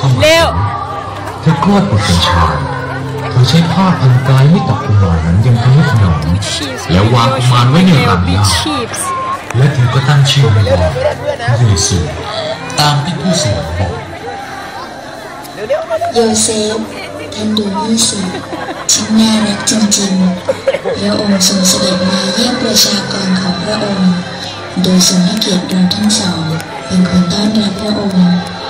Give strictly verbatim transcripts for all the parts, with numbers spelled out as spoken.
เข้ามาเธอคลอดบุตรเป็นชายเธอใช้ผ้าพันกายให้กับกุมารนั้นยังทะนุถนอมแล้ววางกุมารไว้ในรังหญ้าและเธอก็ตั้งชื่อมันว่าเยซูตามที่ผู้สวรรค์บอกโยเซฟท่านดูนี่สิช่างน่ารักจริงๆพระองค์ทรงเสด็จมาเยี่ยมประชากรของพระองค์โดยทรงให้เกียรติเราทั้งสองเป็นคนต้อนรับพระองค์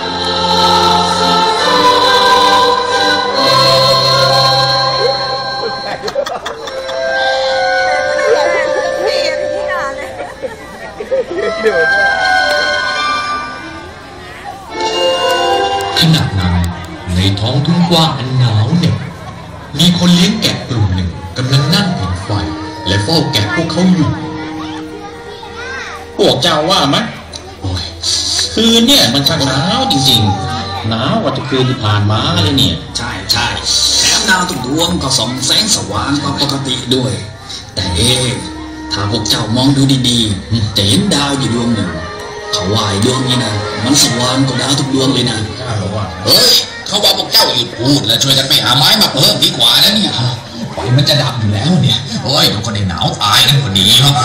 ขณะนั้นในท้องทุ่งกว้างอันหนาวเหน็บมีคนเลี้ยงแกะกลุ่มหนึ่งกำลังนั่งผิงไฟและเฝ้าแกะพวกเขาอยู่พวกเจ้าว่ามั้ยคืนเนี่ยมันช่างหนาวจริงๆหนาวกว่าทุกคืนที่ผ่านมาเลยเนี่ยใช่ใช่แถมดาวทุกดวงก็ส่องแสงสว่างกว่าปกติด้วยแต่เอ๊ะถ้าพวกเจ้ามองดูดีๆจะเห็นดาวอยู่ดวงหนึ่งเขาว่าดวงนี้นะมันสว่างกว่าดาวทุกดวงเลยนะเฮ้ยเขาว่าพวกเจ้าหยุดพูดแล้วช่วยกันไปหาไม้มาเพิ่มดีกว่านะเนี่ยไฟมันจะดับอยู่แล้วเนี่ยโอ้ยมันก็ได้หนาวตายกันพอดีครับ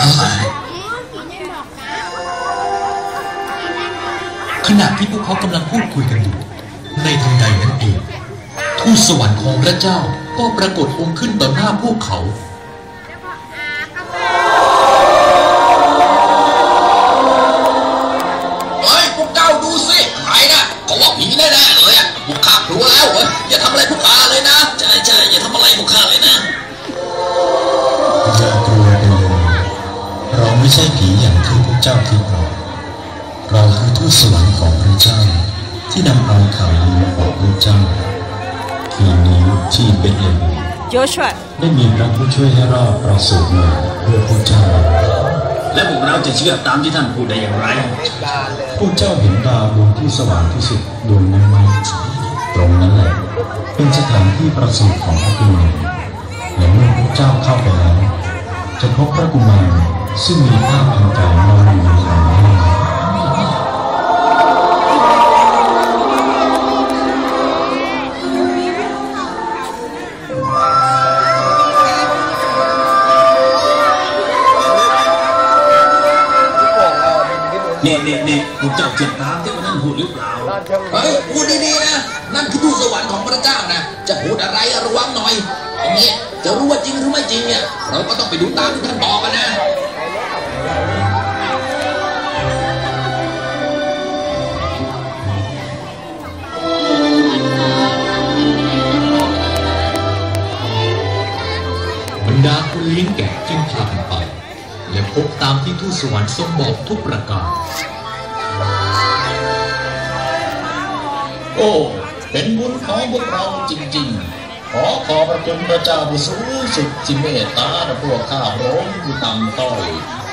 ขณะที่พวกเขากำลังพูดคุยกันอยู่ในทันใดนั้นเองทูตสวรรค์ของพระเจ้าก็ปรากฏองค์ขึ้นต่อหน้าพวกเขาเฮ้ยพวกเจ้าดูสิใครนะเขาว่าผีแน่ๆเลยอ่ะพวกข้ากลัวแล้วเฮ้ยอย่าทำอะไรพวกข้าเลยนะใช่ใช่อย่าทำอะไรพวกข้าเลยนะอย่ากลัวไปเลยเราไม่ใช่ผีอย่างที่พวกเจ้าคิดหรอกเราคือทูตสวรรค์ของพระเจ้าที่นำเอาข่าวดีมาบอกพระเจ้าคืนนี้ที่เบธเลเฮมได้มีพระผู้ช่วยให้รอดประสูติมาเพื่อพระเจ้าและพวกเราจะเชื่อตามที่ท่านพูดได้อย่างไรพวกเจ้าเห็นดาวดวงที่สว่างที่สุดดวงนั้นไหมตรงนั้นแหละเป็นสถานที่ประสูติของพระกุมารและเมื่อพวกเจ้าเข้าไปแล้วจะพบพระกุมารซึ่งมีผ้าพันกายนอนอยู่ในรังหญ้าเนี่ยเนี่ยเนี่ยพวกเจ้าเจ็บตามที่คนนั้นพูดหรือเปล่าเฮ้ยพูดดีๆนะนั่นคือทูตสวรรค์ของพระเจ้านะจะพูดอะไรระวังหน่อยอย่างนี้จะรู้ว่าจริงหรือไม่จริงเนี่ยเราก็ต้องไปดูตามที่ท่านบอกกันนะบรรดาคนเลี้ยงแกะจึงพากันไปและพบตามที่ทูตสวรรค์ทรงบอกทุกประการโอ้เป็นบุญของพวกเราจริงๆขอขอบพระคุณพระเจ้าผู้สูงสุดที่เมตตาและพวกข้าพระองค์ผู้ต่ำต้อย